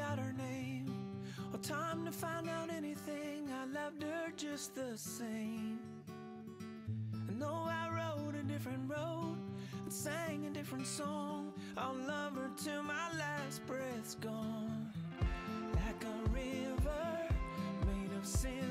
forgot her name, or time to find out anything. I loved her just the same. I know I rode a different road and sang a different song. I'll love her till my last breath's gone. Like a river made of sin